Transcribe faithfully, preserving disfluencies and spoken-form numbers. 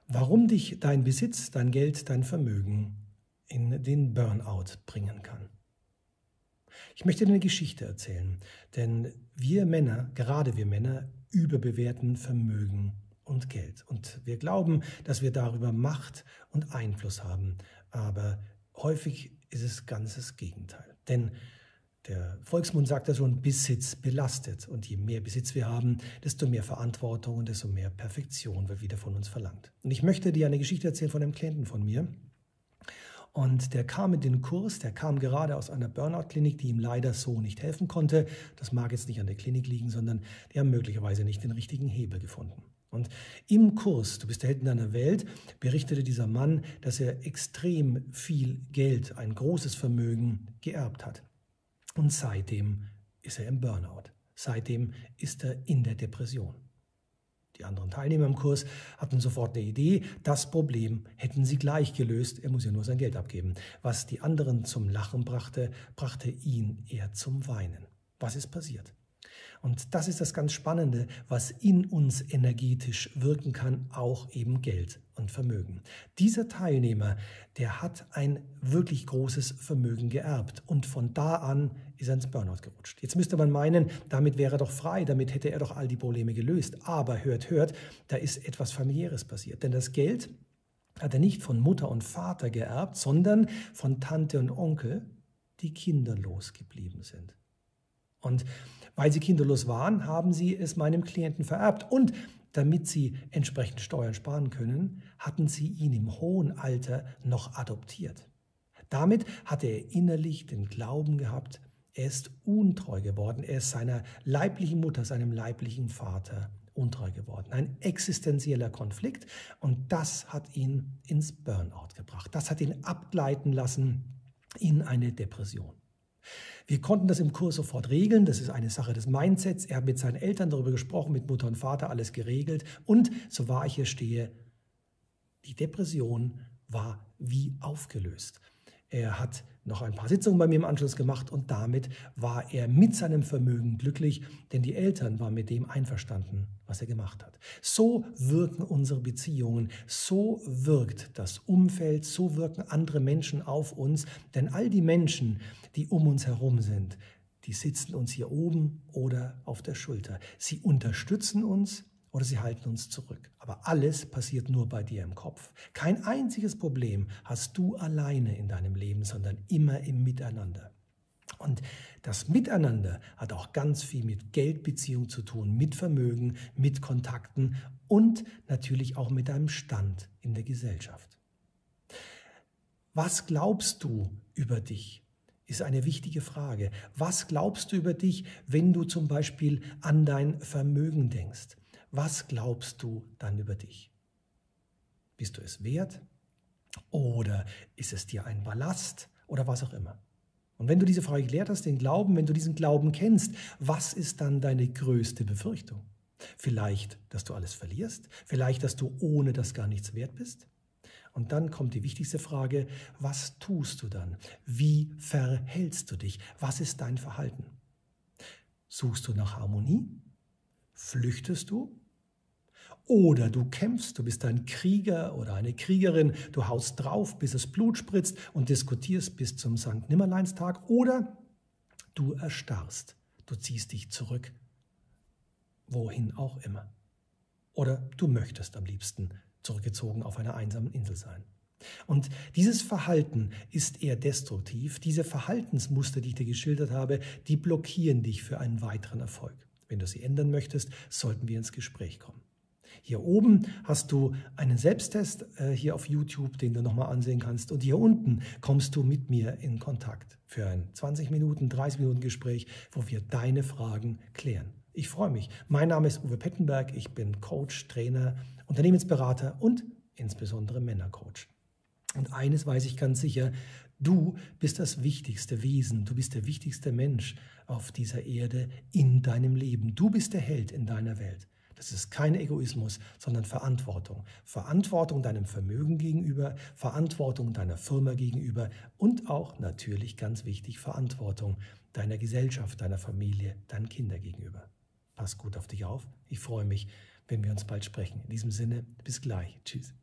warum dich dein Besitz, dein Geld, dein Vermögen in den Burnout bringen kann. Ich möchte dir eine Geschichte erzählen, denn wir Männer, gerade wir Männer, überbewerten Vermögen und Geld. Und wir glauben, dass wir darüber Macht und Einfluss haben, aber häufig ist es ganz das Gegenteil. Denn der Volksmund sagt ja schon, Besitz belastet. Und je mehr Besitz wir haben, desto mehr Verantwortung und desto mehr Perfektion wird wieder von uns verlangt. Und ich möchte dir eine Geschichte erzählen von einem Klienten von mir. Und der kam in den Kurs, der kam gerade aus einer Burnout-Klinik, die ihm leider so nicht helfen konnte. Das mag jetzt nicht an der Klinik liegen, sondern die haben möglicherweise nicht den richtigen Hebel gefunden. Und im Kurs, du bist der Held in deiner Welt, berichtete dieser Mann, dass er extrem viel Geld, ein großes Vermögen geerbt hat. Und seitdem ist er im Burnout. Seitdem ist er in der Depression. Die anderen Teilnehmer im Kurs hatten sofort eine Idee. Das Problem hätten sie gleich gelöst. Er muss ja nur sein Geld abgeben. Was die anderen zum Lachen brachte, brachte ihn eher zum Weinen. Was ist passiert? Und das ist das ganz Spannende, was in uns energetisch wirken kann, auch eben Geld und Vermögen. Dieser Teilnehmer, der hat ein wirklich großes Vermögen geerbt und von da an ist er ins Burnout gerutscht. Jetzt müsste man meinen, damit wäre er doch frei, damit hätte er doch all die Probleme gelöst. Aber hört, hört, da ist etwas Familiäres passiert. Denn das Geld hat er nicht von Mutter und Vater geerbt, sondern von Tante und Onkel, die kinderlos geblieben sind. Und weil sie kinderlos waren, haben sie es meinem Klienten vererbt. Und damit sie entsprechend Steuern sparen können, hatten sie ihn im hohen Alter noch adoptiert. Damit hatte er innerlich den Glauben gehabt, er ist untreu geworden. Er ist seiner leiblichen Mutter, seinem leiblichen Vater untreu geworden. Ein existenzieller Konflikt. Und das hat ihn ins Burnout gebracht. Das hat ihn abgleiten lassen in eine Depression. Wir konnten das im Kurs sofort regeln. Das ist eine Sache des Mindsets. Er hat mit seinen Eltern darüber gesprochen, mit Mutter und Vater, alles geregelt. Und so wahr ich hier stehe, die Depression war wie aufgelöst. Er hat noch ein paar Sitzungen bei mir im Anschluss gemacht und damit war er mit seinem Vermögen glücklich, denn die Eltern waren mit dem einverstanden, was er gemacht hat. So wirken unsere Beziehungen, so wirkt das Umfeld, so wirken andere Menschen auf uns, denn all die Menschen, die um uns herum sind, die sitzen uns hier oben oder auf der Schulter. Sie unterstützen uns oder sie halten uns zurück. Aber alles passiert nur bei dir im Kopf. Kein einziges Problem hast du alleine in deinem Leben, sondern immer im Miteinander. Und das Miteinander hat auch ganz viel mit Geldbeziehung zu tun, mit Vermögen, mit Kontakten und natürlich auch mit deinem Stand in der Gesellschaft. Was glaubst du über dich? Ist eine wichtige Frage. Was glaubst du über dich, wenn du zum Beispiel an dein Vermögen denkst? Was glaubst du dann über dich? Bist du es wert? Oder ist es dir ein Ballast? Oder was auch immer. Und wenn du diese Frage geklärt hast, den Glauben, wenn du diesen Glauben kennst, was ist dann deine größte Befürchtung? Vielleicht, dass du alles verlierst? Vielleicht, dass du ohne das gar nichts wert bist? Und dann kommt die wichtigste Frage, was tust du dann? Wie verhältst du dich? Was ist dein Verhalten? Suchst du nach Harmonie? Flüchtest du? Oder du kämpfst, du bist ein Krieger oder eine Kriegerin, du haust drauf, bis es Blut spritzt und diskutierst bis zum Sankt Nimmerleinstag. Oder du erstarrst, du ziehst dich zurück, wohin auch immer. Oder du möchtest am liebsten zurückgezogen auf einer einsamen Insel sein. Und dieses Verhalten ist eher destruktiv. Diese Verhaltensmuster, die ich dir geschildert habe, die blockieren dich für einen weiteren Erfolg. Wenn du sie ändern möchtest, sollten wir ins Gespräch kommen. Hier oben hast du einen Selbsttest äh, hier auf YouTube, den du nochmal ansehen kannst. Und hier unten kommst du mit mir in Kontakt für ein zwanzig Minuten, dreißig Minuten Gespräch, wo wir deine Fragen klären. Ich freue mich. Mein Name ist Uwe Pettenberg. Ich bin Coach, Trainer, Unternehmensberater und insbesondere Männercoach. Und eines weiß ich ganz sicher, du bist das wichtigste Wesen, du bist der wichtigste Mensch auf dieser Erde in deinem Leben. Du bist der Held in deiner Welt. Das ist kein Egoismus, sondern Verantwortung. Verantwortung deinem Vermögen gegenüber, Verantwortung deiner Firma gegenüber und auch natürlich ganz wichtig, Verantwortung deiner Gesellschaft, deiner Familie, deinen Kindern gegenüber. Pass gut auf dich auf. Ich freue mich, wenn wir uns bald sprechen. In diesem Sinne, bis gleich. Tschüss.